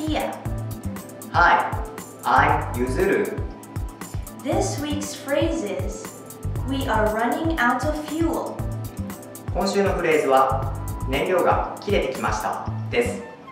Kia. Hi, I'm Yuzuru. This week's phrase is, we are running out of fuel. 今週のフレーズは、燃料が切れてきましたです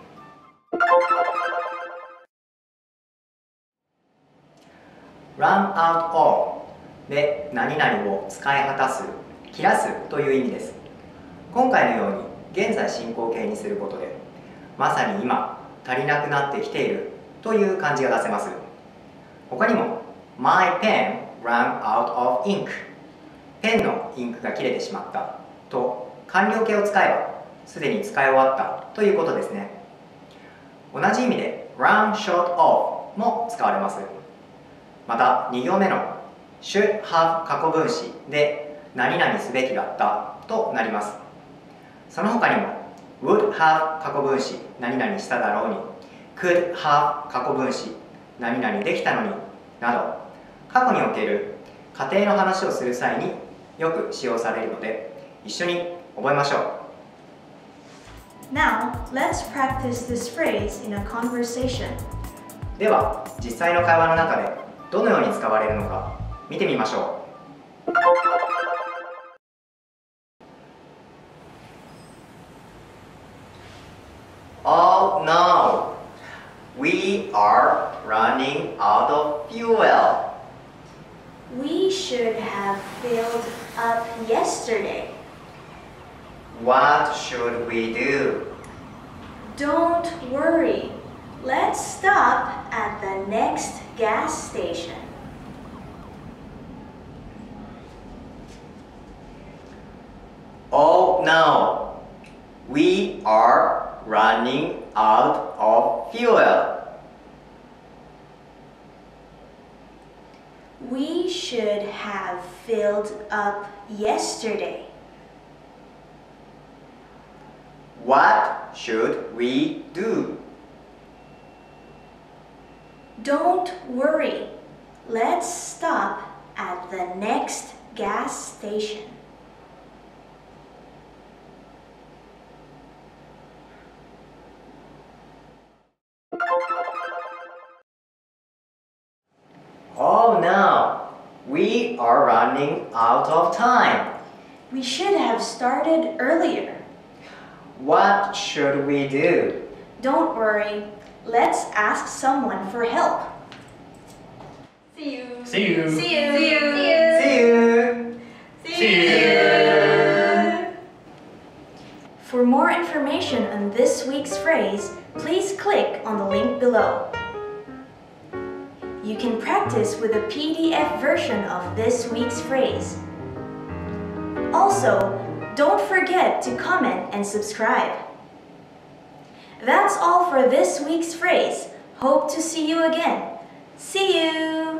。run out of で何々を使い果たす、切らすという意味です。今回のように現在進行形にすることで、まさに今足りなくなってきているという感じが出せます。他にも My pen ran out of ink ペンのインクが切れてしまったと完了形を使えばすでに使い終わったということですね。同じ意味で run short of も使われます。また2行目の should have 過去分詞で何々すべきだったとなります。その他にも would have 過去分詞何々しただろうに could have 過去分詞何々できたのになど過去における仮定の話をする際によく使用されるので一緒に覚えましょう。 Now, let's practice this phrase in a conversation. では実際の会話の中でどのように使われるのか見てみましょう。Oh no! We are running out of fuel. We should have filled up yesterday. What should we do? Don't worry. Let's stop at the next gas station. Oh no! We are running out of fuel. We should have filled up yesterday. What should we do? Don't worry. Let's stop at the next gas station. Oh no! We are running out of time. We should have started earlier. What should we do? Don't worry. Let's ask someone for help. See you. See you. See you. See you. See you! See you. For more information on this week's phrase, please click on the link below. You can practice with a PDF version of this week's phrase. Also, don't forget to comment and subscribe. That's all for this week's phrase. Hope to see you again. See you!